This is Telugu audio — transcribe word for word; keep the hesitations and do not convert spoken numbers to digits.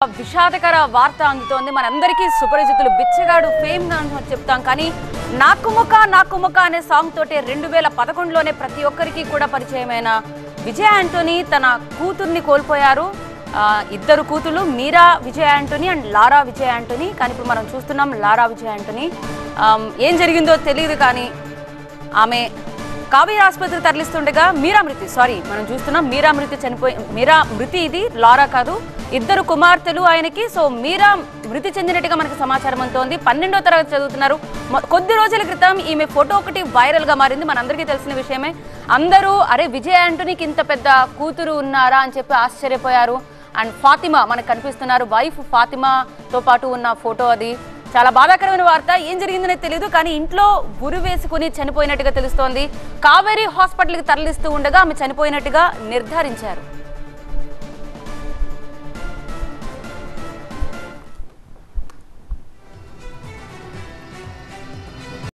విషాదకర వార్త అందుతోంది. మనందరికీ సుపరిచితులు బిచ్చగాడు ఫేమ్ అని చెప్తాం, కానీ నాకుముక నాకుముక అనే సాంగ్ తోటే రెండు వేల పదకొండులోనే ప్రతి ఒక్కరికి కూడా పరిచయమైన విజయ్ యాంటోనీ తన కూతుర్ని కోల్పోయారు. ఇద్దరు కూతుళ్ళు, మీరా విజయ్ యాంటోనీ అండ్ లారా విజయ్ యాంటోనీ. కానీ ఇప్పుడు మనం చూస్తున్నాం లారా విజయ్ యాంటోనీ ఏం జరిగిందో తెలియదు, కానీ ఆమె కావేరీ ఆసుపత్రి తరలిస్తుండగా మీరా మృతి సారీ మనం చూస్తున్నాం మీరా మృతి చనిపోయి మీరా మృతి ఇది లారా కాదు, ఇద్దరు కుమార్తెలు ఆయనకి. సో మీరా మృతి చెందినట్టుగా మనకి సమాచారం అందుతోంది. పన్నెండో తరగతి చదువుతున్నారు. కొద్ది రోజుల క్రితం ఈమె ఫోటో ఒకటి వైరల్ గా మారింది, మనందరికీ తెలిసిన విషయమే. అందరూ అరే విజయ్ యాంటోనీకి ఇంత పెద్ద కూతురు ఉన్నారా అని చెప్పి ఆశ్చర్యపోయారు. అండ్ ఫాతిమా మనకు కనిపిస్తున్నారు, వైఫ్ ఫాతిమాతో పాటు ఉన్న ఫోటో అది. చాలా బాధాకరమైన వార్త. ఏం జరిగిందనే తెలియదు, కానీ ఇంట్లో ఉరి వేసుకుని చనిపోయినట్టుగా తెలుస్తోంది. కావేరీ హాస్పిటల్కి తరలిస్తూ ఉండగా ఆమె చనిపోయినట్టుగా నిర్ధారించారు.